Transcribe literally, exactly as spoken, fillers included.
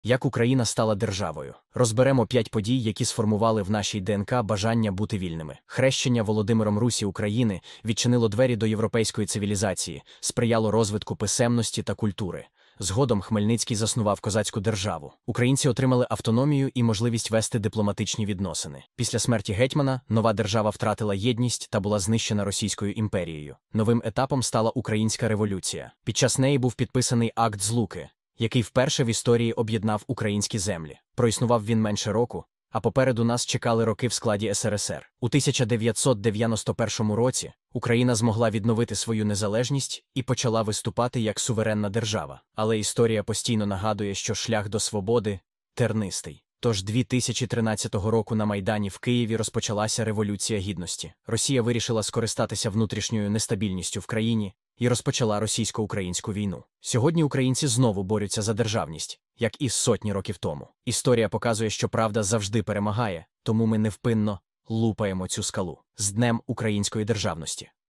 Як Україна стала державою. Розберемо п'ять подій, які сформували в нашій ДНК бажання бути вільними. Хрещення Володимиром Русі України відчинило двері до європейської цивілізації, сприяло розвитку писемності та культури. Згодом Хмельницький заснував козацьку державу. Українці отримали автономію і можливість вести дипломатичні відносини. Після смерті гетьмана нова держава втратила єдність та була знищена Російською імперією. Новим етапом стала Українська революція. Під час неї був підписаний Акт Злуки, який вперше в історії об'єднав українські землі. Проіснував він менше року, а попереду нас чекали роки в складі ес ер ес ер. У тисяча дев'ятсот дев'яносто першому році Україна змогла відновити свою незалежність і почала виступати як суверенна держава. Але історія постійно нагадує, що шлях до свободи тернистий. Тож дві тисячі тринадцятого року на Майдані в Києві розпочалася Революція Гідності. Росія вирішила скористатися внутрішньою нестабільністю в країні і розпочала російсько-українську війну. Сьогодні українці знову борються за державність, як і сотні років тому. Історія показує, що правда завжди перемагає, тому ми невпинно лупаємо цю скалу. З Днем української державності!